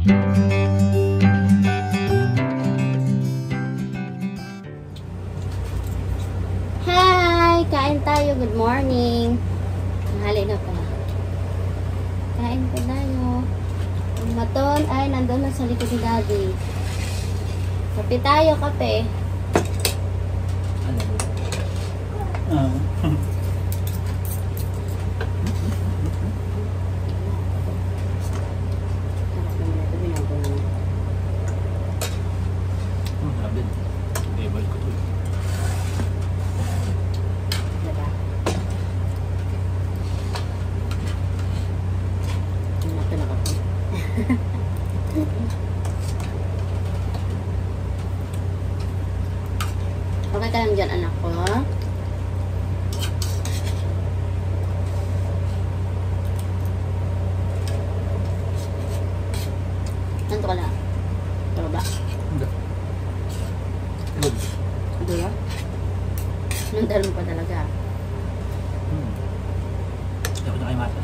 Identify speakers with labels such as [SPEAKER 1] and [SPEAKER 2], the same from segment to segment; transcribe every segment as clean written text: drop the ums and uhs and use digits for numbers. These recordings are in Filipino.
[SPEAKER 1] Hi! Kain tayo. Good morning. Tanghali na pala. Kain po tayo. Ang maton ay nandun na sa likod ni Daddy. Kape tayo, kape. Okay ka lang dyan, anak ko. Nanto ka lang? Ito ba?
[SPEAKER 2] Hindi.
[SPEAKER 1] Ito ya? Nandalo mo pa talaga.
[SPEAKER 2] Hindi ako na kayo matas.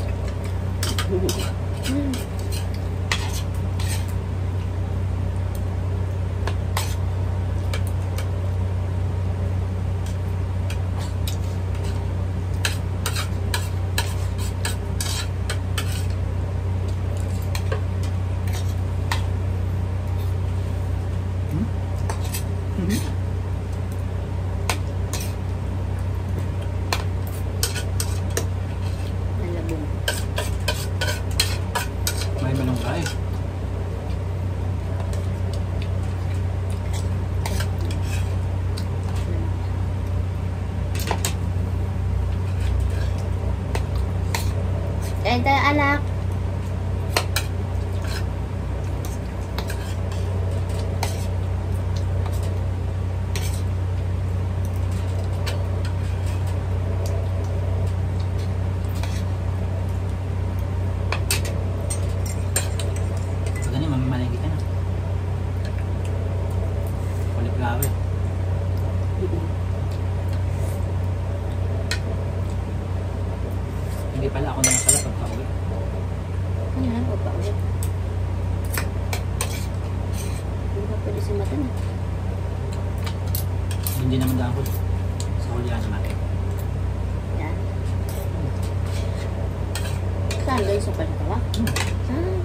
[SPEAKER 1] Nalabong.
[SPEAKER 2] May malunggay.
[SPEAKER 1] Kain tayo, anak.
[SPEAKER 2] Ganyan, mamamalagi ka na. Cauliflower. Hindi pala ako naman pala pagka-uwi.
[SPEAKER 1] Ano yan? Huwag pa ulit. Hindi ka pwede si mata na.
[SPEAKER 2] Hindi naman dahil sa hulihan naman.
[SPEAKER 1] Yan. Saan doon sa palitawa? Saan?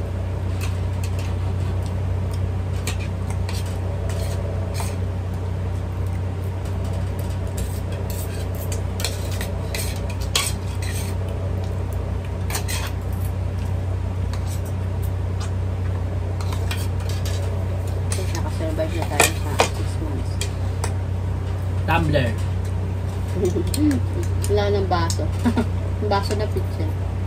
[SPEAKER 1] Nakasurvive na tayo sa 6 months.
[SPEAKER 2] Tumbler.
[SPEAKER 1] Wala ng baso. Baso na pizza.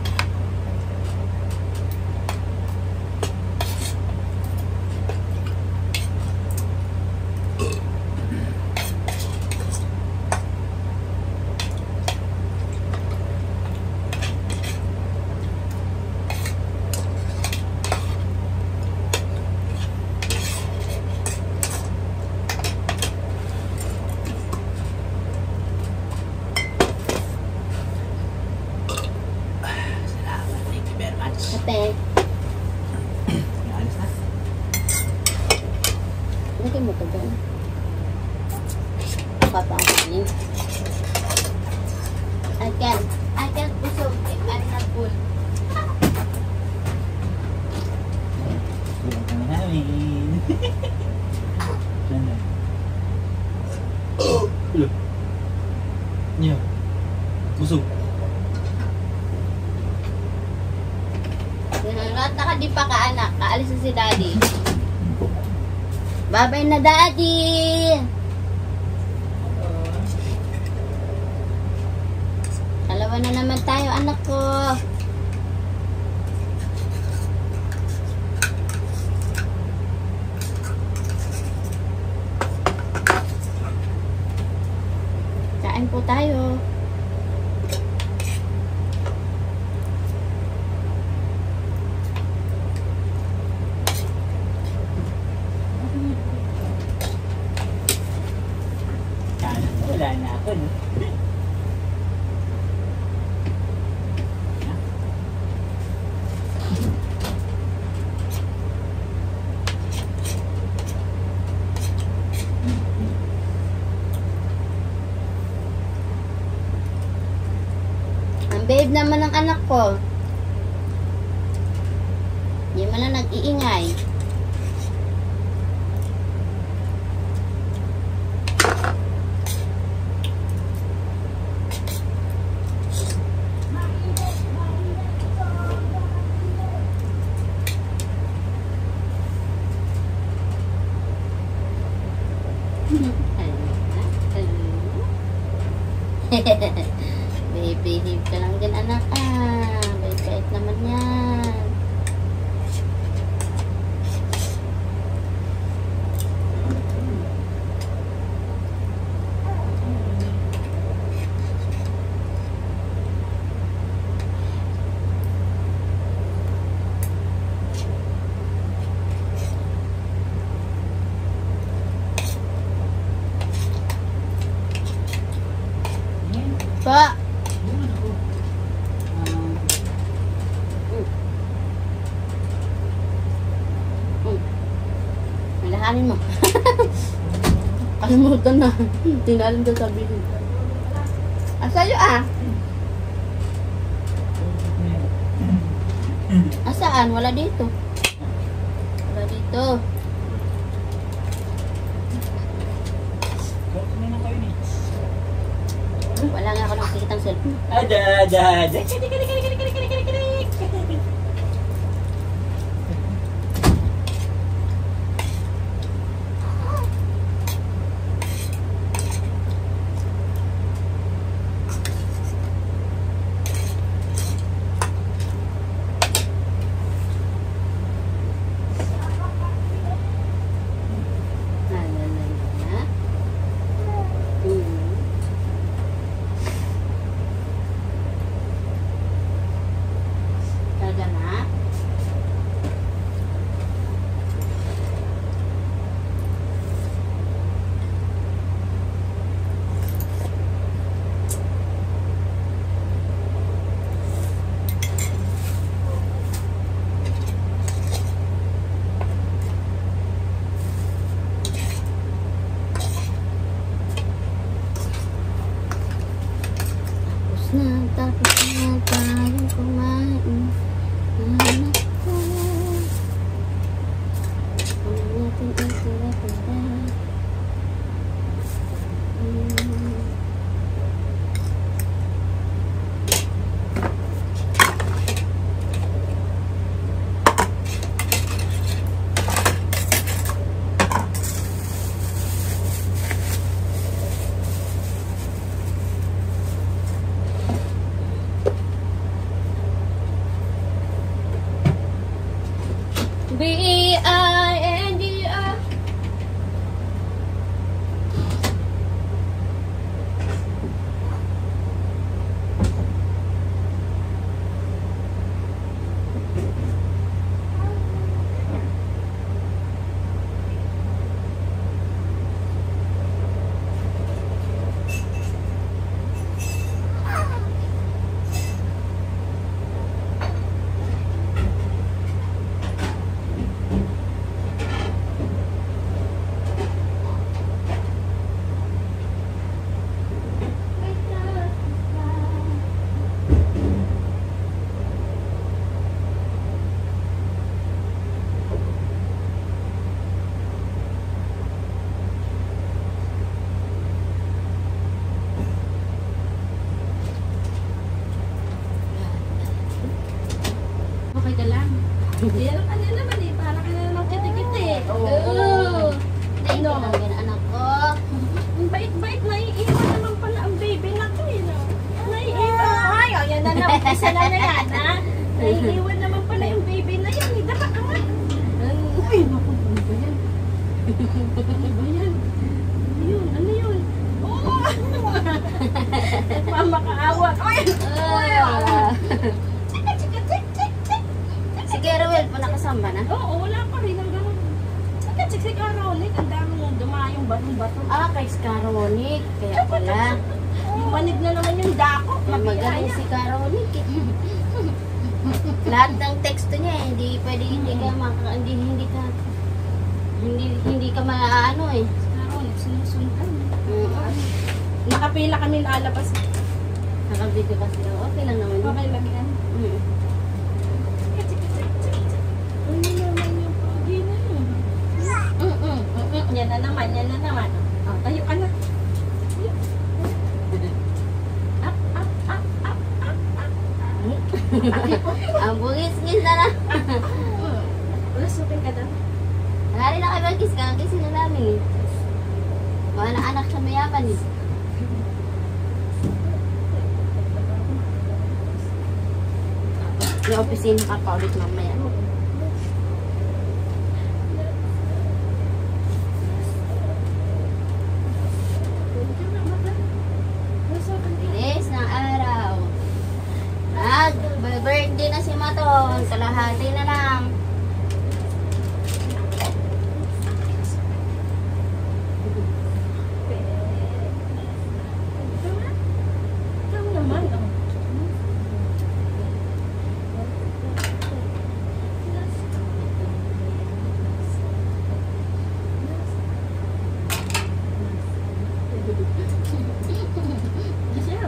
[SPEAKER 2] Salamat. Thank you very much.
[SPEAKER 1] Ate,
[SPEAKER 2] Alis na.
[SPEAKER 1] lagay mo to doon. Papaangin. I can busog. I'm not full.
[SPEAKER 2] Tulong ka na namin. Diyan na. Ulo. Niyo. Busog.
[SPEAKER 1] Nata ka di pa ka anak. Kaalis na si Daddy. Bye-bye na, Daddy! Dalawa na naman tayo, anak ko. Kain po tayo.
[SPEAKER 2] Wala na ako, no?
[SPEAKER 1] naman ang anak ko. Hindi man lang nag-iingay. Behave ka lang din, anak, ah. Bait-bait naman yan. Pa! Malahanin mo. Kalimutan na. Tinalim daw sabihin. Asayo ah? Asaan? Wala dito. Wala dito. Wala nga ako nakikita ng cellphone.
[SPEAKER 2] Ada.
[SPEAKER 1] Tapos na tayong kumain. Anak ko. Ano natin ito na. B-I-N-D-R. Okay ka lang.
[SPEAKER 3] Yan ang kanya naman eh. Para ka na naman kitikit eh.
[SPEAKER 1] Oo. Thank you lang din, anak ko.
[SPEAKER 3] Ang bait-bait. Naiiwan naman pala ang baby na to eh. No? Naiiwan. Ay, oh, yan na naman. Isa na na yan ha. Naiiwan naman pala yung baby na yan. Dapat ka nga. Uy, naku. Ano ba yan? Ano ba yan? Ano yun? Ano yun? Oo. Nagmamakaawa. Uy!
[SPEAKER 1] Si Gerwell po nakasamba na?
[SPEAKER 3] Oo, wala pa rin. Hanggang si Caroline, ang dami mong dumayong batong-bato.
[SPEAKER 1] Ah, kay Scaronic. Kaya pala.
[SPEAKER 3] Panig na naman yung dako.
[SPEAKER 1] May magaling si Caronic. Lahat ng teksto niya, hindi pwede hindi ka maaano eh.
[SPEAKER 3] Caroline, sinusundan.
[SPEAKER 1] Mm.
[SPEAKER 3] Nakapila kami lalabas.
[SPEAKER 1] Nakabidyo kasi. Okay lang naman yun.
[SPEAKER 3] Okay lang yan.
[SPEAKER 1] Mm.
[SPEAKER 3] Ano naman yung pogi na yun? Yan na naman, yan na naman. Oh, tayo ka na. Up, up, up, up, up, up.
[SPEAKER 1] Ang bugis-gis na lang.
[SPEAKER 3] Wala, supin ka daw.
[SPEAKER 1] Nari na kayo mag-kiss ka. Kiss na namin eh. Mga anak sa mayaman eh. May opisina ka pa ulit mamaya. Bilis ng araw. Birthday na si Maton. Kalahati na lang.
[SPEAKER 3] Ikaw naman, oh. Siyam.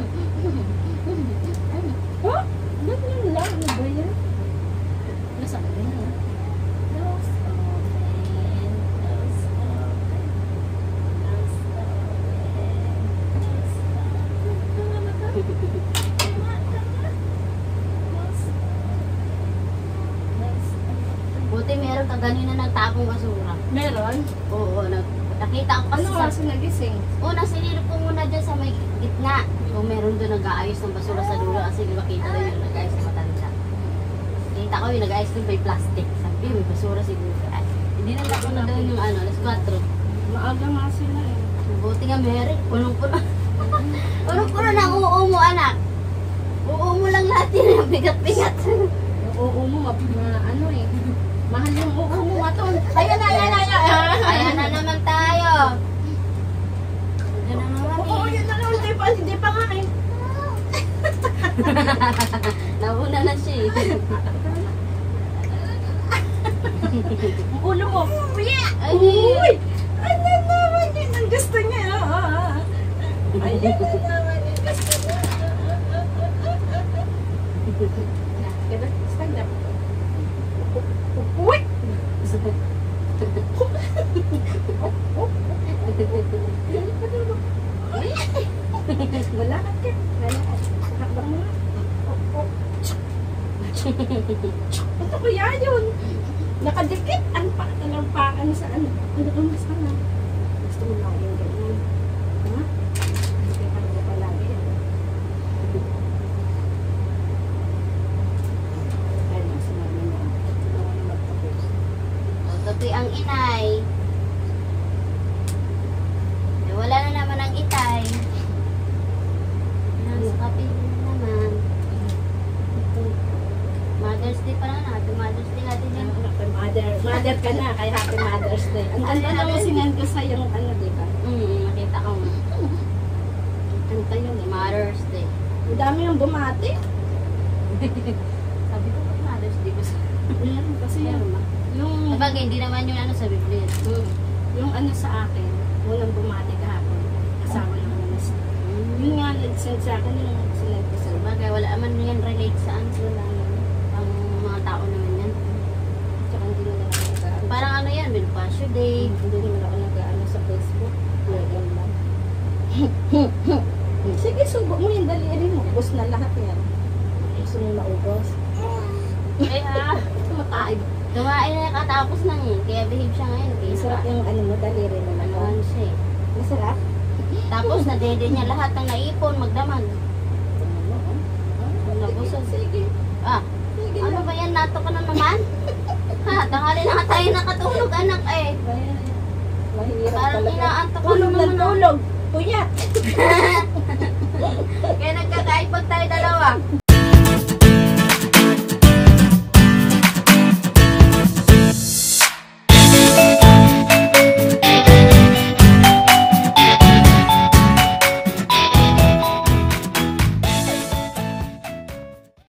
[SPEAKER 3] Oh, ba't yung lang? Ano ba yan? Nasa ka rin, ha? Close open. Close open. Close open. Close open. Tama ba ka? Tama, tama. Close open. Close open.
[SPEAKER 1] Buti meron ka ganina nagtapong basura.
[SPEAKER 3] Meron?
[SPEAKER 1] Oo, nakita ko kasi
[SPEAKER 3] Ano
[SPEAKER 1] sa...
[SPEAKER 3] oras na nagising?
[SPEAKER 1] Una, sinilip ko muna dyan sa may gitna. Kung meron doon nag-aayos ng basura sa dulo kasi makita daw yung nag-aayos ng matanda. Kita ko yung nag-aayos doon may plastic. Sabi, may basura siguro. Ay, hindi na ko na doon yung ano, alas 4.
[SPEAKER 3] Maaga nga sila eh.
[SPEAKER 1] Buti nga meron. Punong-puno. Punong-puno ng uo mo, anak. Uo mo lang lahat yun. Bigat-bigat.
[SPEAKER 3] Oo mo, ano eh. Mahal yung oo mo, Maton. Ayan na, ayan na, ayan na.
[SPEAKER 1] Ayan na naman tayo. Ayan na naman
[SPEAKER 3] Oo,
[SPEAKER 1] eh.
[SPEAKER 3] yun na lang. Hindi pa nga eh.
[SPEAKER 1] Nauna na siya eh.
[SPEAKER 3] Ang ulo mo. Uy!
[SPEAKER 1] Ay,
[SPEAKER 3] Uy! Ano naman yun ang gusto niya? Ay, ano naman yung gusto niya? Diba? Stand up. Uy! Malakad ka. Malakad. Hakbang mo nga. Ito kaya yun. Nakadikit ang talampakan sa ano. Ano ang gusto na? Gusto mo lang yung ganyan. Ha? Hindi ka na palagi. Ay, sinabi mo. Ano magtapos?
[SPEAKER 1] Tutoy ang inay. Eh, wala na naman ang itay. Nasa kapil na naman. Mother's Day pa na natin. Mother's Day natin yan.
[SPEAKER 3] Mother ka na, kaya Happy Mother's Day. Ang ganda na mo sinend ko sa yung ano, di ba?
[SPEAKER 1] Nakita ko nga.
[SPEAKER 3] Ano tayo ni
[SPEAKER 1] Mother's Day.
[SPEAKER 3] Ang dami yung bumati.
[SPEAKER 1] Sabi ko, ba't Mother's Day ko sa...
[SPEAKER 3] Ayan, kasi yung
[SPEAKER 1] Sabagay, hindi naman yung ano sa Biblia.
[SPEAKER 3] yung ano sa akin, walang bumati kahapon. Kasama ng mga sa yun nga, nag-send sa akin yung sinend ko sa
[SPEAKER 1] Sabagay, wala naman yan relate sa ano lang. Ang mga tao naman yan.
[SPEAKER 3] Tsaka hindi mo na ako nag-ano.
[SPEAKER 1] Parang ano yan, Bonifacio Day.
[SPEAKER 3] Hindi naman ako nag-ano sa Facebook. Lagyan lang. Sige, subo mo yung daliri mo. Ubus na lahat yan. Gusto mo maubos.
[SPEAKER 1] Eh ha,
[SPEAKER 3] Tumataig.
[SPEAKER 1] kumain na katapos nang eh. Kaya behave siya ngayon. Kaya
[SPEAKER 3] Masarap yung ano mo, daliri mo
[SPEAKER 1] ano
[SPEAKER 3] naman.
[SPEAKER 1] siya eh.
[SPEAKER 3] Masarap?
[SPEAKER 1] Tapos nadede niya lahat ng naipon, magdaman. Nabusog.
[SPEAKER 3] Sige.
[SPEAKER 1] Ah,
[SPEAKER 3] Sige
[SPEAKER 1] ano
[SPEAKER 3] lang.
[SPEAKER 1] ba yan? Nato ka na naman? Ha, tanghali na nga tayo nakatulog anak eh.
[SPEAKER 3] Mahirap
[SPEAKER 1] Parang
[SPEAKER 3] talaga.
[SPEAKER 1] inaantok ko
[SPEAKER 3] Tulog
[SPEAKER 1] naman
[SPEAKER 3] ng
[SPEAKER 1] ako.
[SPEAKER 3] tulog. Puyat.
[SPEAKER 1] Kaya nagkakaipag tayo dalawa.